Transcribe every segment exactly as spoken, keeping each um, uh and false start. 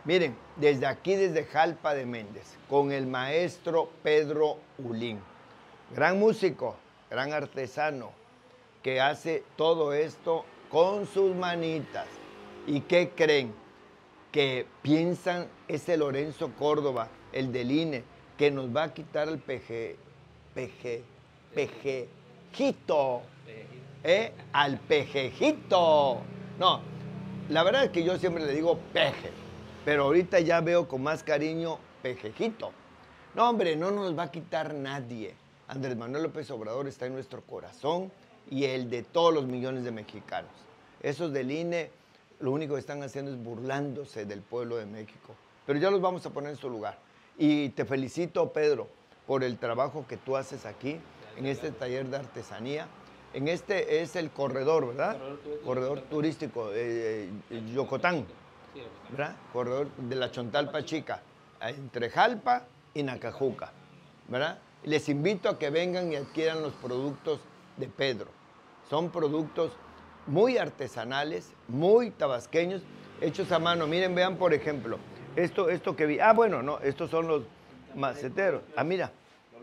Miren, desde aquí, desde Jalpa de Méndez, con el maestro Pedro Ulín, gran músico, gran artesano, que hace todo esto con sus manitas. ¿Y qué creen? Que piensan ese Lorenzo Córdoba, el del I N E, que nos va a quitar el peje, peje, pejejito, ¿eh? Al pejejito. No, la verdad es que yo siempre le digo peje, pero ahorita ya veo con más cariño pejejito. No, hombre, no nos va a quitar nadie. Andrés Manuel López Obrador está en nuestro corazón y el de todos los millones de mexicanos. Esos del I N E lo único que están haciendo es burlándose del pueblo de México. Pero ya los vamos a poner en su lugar. Y te felicito, Pedro, por el trabajo que tú haces aquí, en este taller de artesanía. En este es el corredor, ¿verdad? Corredor, corredor turístico, eh, eh, Yocotán, ¿verdad? Corredor de la Chontalpa Chica, entre Jalpa y Nacajuca, ¿verdad? Les invito a que vengan y adquieran los productos de Pedro. Son productos muy artesanales, muy tabasqueños, hechos a mano. Miren, vean, por ejemplo, esto, esto que vi. Ah, bueno, no, estos son los maceteros. Ah, mira.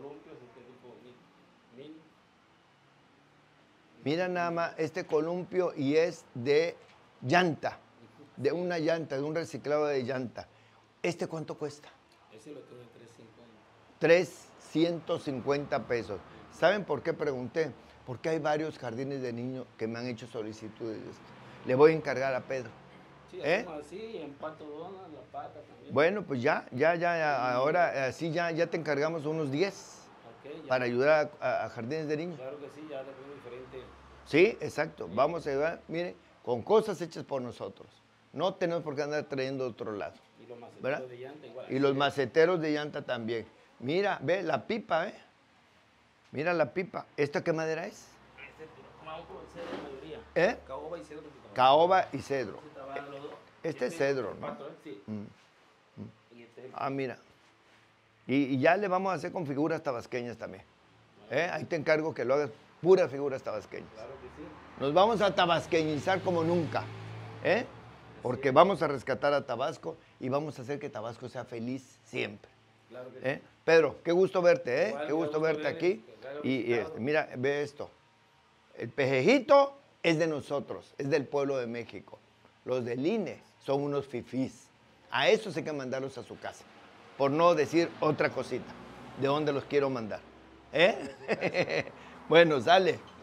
Mira nada más este columpio y es de llanta, de una llanta, de un reciclado de llanta. ¿Este cuánto cuesta? Ese lo tuve trescientos cincuenta. trescientos cincuenta pesos. ¿Saben por qué pregunté? Porque hay varios jardines de niños que me han hecho solicitudes de esto. Le voy a encargar a Pedro. Sí, ¿Eh? así, en Pato Donald, La Pata también. Bueno, pues ya, ya, ya, ya ahora así ya, ya te encargamos unos diez Okay, para ayudar a, a jardines de niños. Claro que sí, ya le veo diferente. Sí, exacto. Sí. Vamos a ayudar, miren, con cosas hechas por nosotros. No tenemos por qué andar trayendo de otro lado. Y los maceteros ¿verdad? de llanta igual. Y los maceteros de llanta también. Mira, ve la pipa, ¿eh? Mira la pipa. ¿Esta qué madera es? Este es cedro la mayoría. ¿Eh? Caoba y cedro. Caoba y cedro. Los dos. Este es cedro, ¿no? Pato, ¿eh? Sí. Mm. Mm. Y este es el... Ah, mira. Y, y ya le vamos a hacer con figuras tabasqueñas también. ¿Eh? Ahí te encargo que lo hagas puras figuras tabasqueñas. Claro que sí. Nos vamos a tabasqueñizar como nunca. ¿Eh? Porque vamos a rescatar a Tabasco y vamos a hacer que Tabasco sea feliz siempre. Claro que ¿Eh? sí. Pedro, qué gusto verte, ¿eh? Igual, qué gusto gusto verte verles, aquí. claro, Y, y claro. este, mira, ve esto. El pejejito es de nosotros, es del pueblo de México. Los del I N E son unos fifís. A esos hay que mandarlos a su casa. Por no decir otra cosita. ¿De dónde los quiero mandar? ¿Eh? Bueno, sale.